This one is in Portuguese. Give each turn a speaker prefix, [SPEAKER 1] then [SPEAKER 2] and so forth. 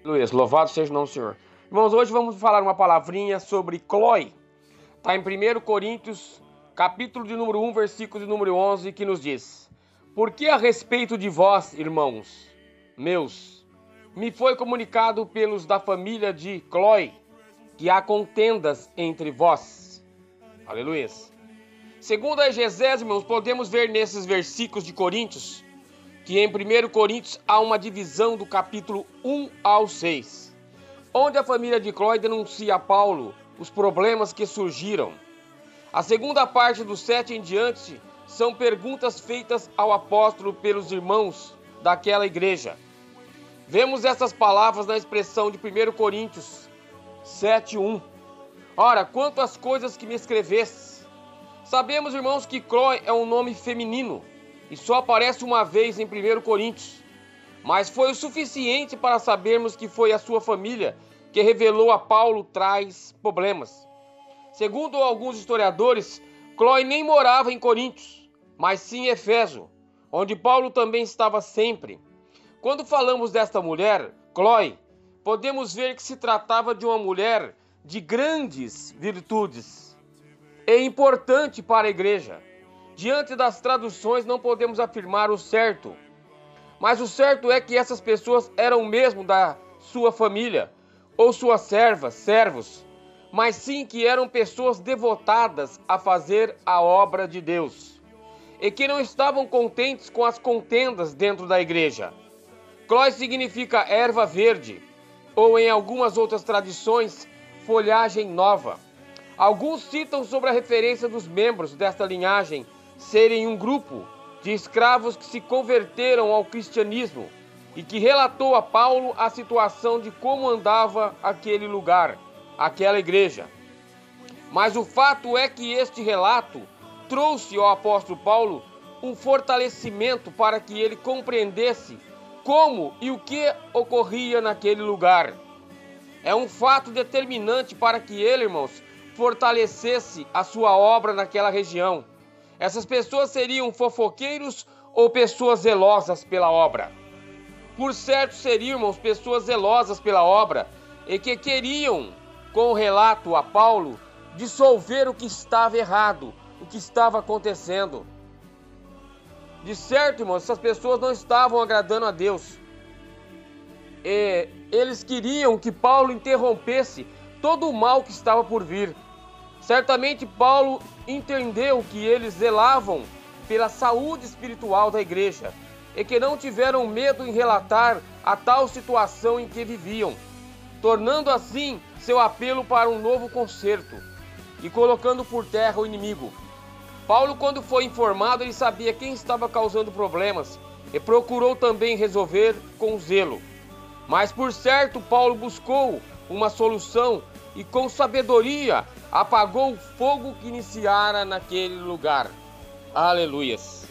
[SPEAKER 1] Luiz, louvado seja o nome do Senhor. Irmãos, hoje vamos falar uma palavrinha sobre Cloe. Está em 1 Coríntios, capítulo de número 1, versículo de número 11, que nos diz: Porque a respeito de vós, irmãos meus, me foi comunicado pelos da família de Cloe, que há contendas entre vós. Aleluia. Segundo a exegese, irmãos, podemos ver nesses versículos de Coríntios, que em 1 Coríntios há uma divisão do capítulo 1 ao 6, onde a família de Cloe denuncia a Paulo os problemas que surgiram. A segunda parte do 7 em diante são perguntas feitas ao apóstolo pelos irmãos daquela igreja. Vemos essas palavras na expressão de 1 Coríntios 7:1. Ora, quanto às coisas que me escrevestes, sabemos, irmãos, que Cloe é um nome feminino e só aparece uma vez em 1 Coríntios, mas foi o suficiente para sabermos que foi a sua família que revelou a Paulo tais problemas. Segundo alguns historiadores, Cloe nem morava em Coríntios, mas sim em Éfeso, onde Paulo também estava sempre. Quando falamos desta mulher, Cloe, podemos ver que se tratava de uma mulher de grandes virtudes e importante para a igreja. Diante das traduções não podemos afirmar o certo, mas o certo é que essas pessoas eram mesmo da sua família, ou suas servos, mas sim que eram pessoas devotadas a fazer a obra de Deus, e que não estavam contentes com as contendas dentro da igreja. Cloe significa erva verde, ou em algumas outras tradições, folhagem nova. Alguns citam sobre a referência dos membros desta linhagem serem um grupo de escravos que se converteram ao cristianismo e que relatou a Paulo a situação de como andava aquele lugar, aquela igreja. Mas o fato é que este relato trouxe ao apóstolo Paulo um fortalecimento para que ele compreendesse como e o que ocorria naquele lugar. É um fato determinante para que ele, irmãos, fortalecesse a sua obra naquela região. Essas pessoas seriam fofoqueiros ou pessoas zelosas pela obra? Por certo seriam, irmãos, pessoas zelosas pela obra e que queriam, com o relato a Paulo, dissolver o que estava errado, o que estava acontecendo. De certo, irmãos, essas pessoas não estavam agradando a Deus. Eles queriam que Paulo interrompesse todo o mal que estava por vir. Certamente Paulo entendeu que eles zelavam pela saúde espiritual da igreja e que não tiveram medo em relatar a tal situação em que viviam, tornando assim seu apelo para um novo conserto e colocando por terra o inimigo. Paulo, quando foi informado, ele sabia quem estava causando problemas e procurou também resolver com zelo. Mas por certo Paulo buscou uma solução e com sabedoria apagou o fogo que iniciara naquele lugar. Aleluias.